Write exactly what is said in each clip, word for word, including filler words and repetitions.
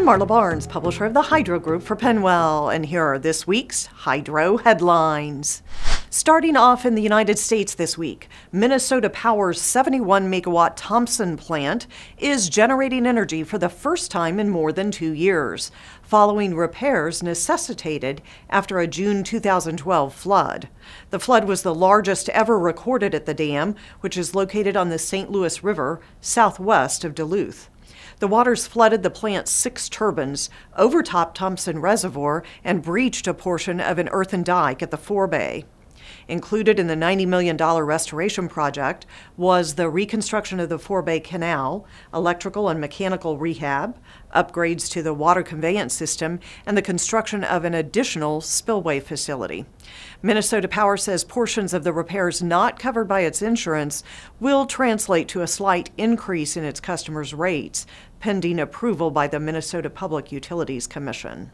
I'm Marla Barnes, publisher of the Hydro Group for Penwell, and here are this week's Hydro headlines. Starting off in the United States this week, Minnesota Power's seventy-one megawatt Thompson plant is generating energy for the first time in more than two years, following repairs necessitated after a June two thousand twelve flood. The flood was the largest ever recorded at the dam, which is located on the Saint Louis River, southwest of Duluth. The waters flooded the plant's six turbines, overtopped Thompson Reservoir, and breached a portion of an earthen dike at the forebay. Included in the ninety million dollars restoration project was the reconstruction of the forebay canal, electrical and mechanical rehab, upgrades to the water conveyance system, and the construction of an additional spillway facility. Minnesota Power says portions of the repairs not covered by its insurance will translate to a slight increase in its customers' rates, pending approval by the Minnesota Public Utilities Commission.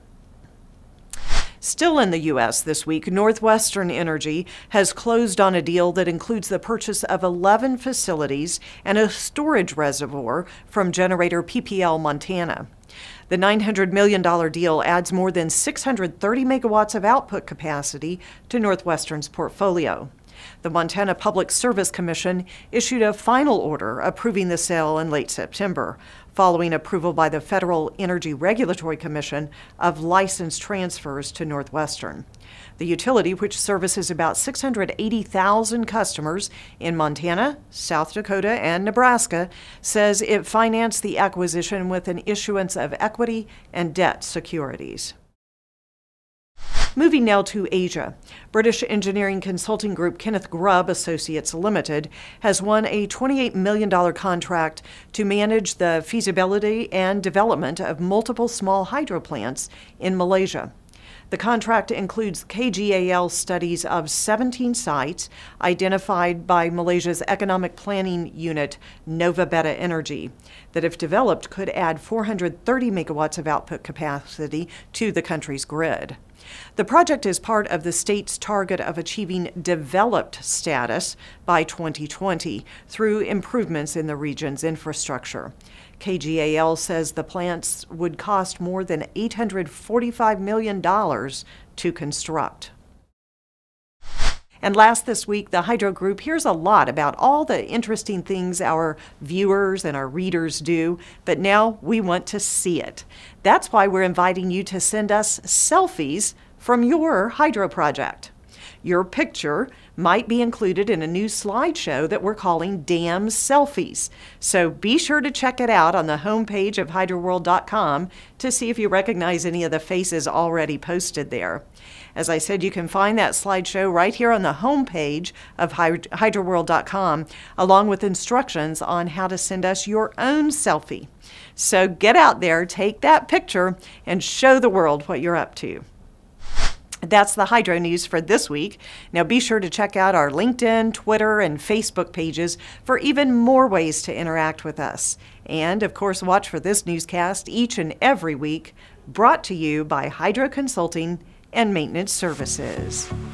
Still in the U S this week, NorthWestern Energy has closed on a deal that includes the purchase of eleven facilities and a storage reservoir from generator P P L Montana. The nine hundred million dollars deal adds more than six hundred thirty megawatts of output capacity to NorthWestern's portfolio. The Montana Public Service Commission issued a final order approving the sale in late September, following approval by the Federal Energy Regulatory Commission of license transfers to NorthWestern. The utility, which services about six hundred eighty thousand customers in Montana, South Dakota, and Nebraska, says it financed the acquisition with an issuance of equity and debt securities. Moving now to Asia, British engineering consulting group Kenneth Grubb Associates Limited has won a twenty-eight million dollars contract to manage the feasibility and development of multiple small hydro plants in Malaysia. The contract includes K G A L studies of seventeen sites identified by Malaysia's economic planning unit, Nova Beta Energy, that if developed could add four hundred thirty megawatts of output capacity to the country's grid. The project is part of the state's target of achieving developed status by twenty twenty through improvements in the region's infrastructure. K G A L says the plants would cost more than eight hundred forty-five million dollars to construct. And last this week, the Hydro Group hears a lot about all the interesting things our viewers and our readers do, but now we want to see it. That's why we're inviting you to send us selfies from your hydro project. Your picture might be included in a new slideshow that we're calling Dam Selfies. So be sure to check it out on the homepage of hydro world dot com to see if you recognize any of the faces already posted there. As I said, you can find that slideshow right here on the homepage of hydro world dot com, along with instructions on how to send us your own selfie. So get out there, take that picture, and show the world what you're up to. That's the Hydro News for this week. Now be sure to check out our LinkedIn, Twitter, and Facebook pages for even more ways to interact with us. And of course, watch for this newscast each and every week, brought to you by Hydro Consulting and Maintenance Services.